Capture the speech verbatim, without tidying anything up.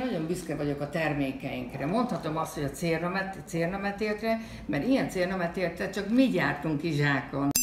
nagyon büszke vagyok a termékeinkre. Mondhatom azt, hogy a cérnametértre, mert ilyen cérnametérte csak mi gyártunk ki zsákon.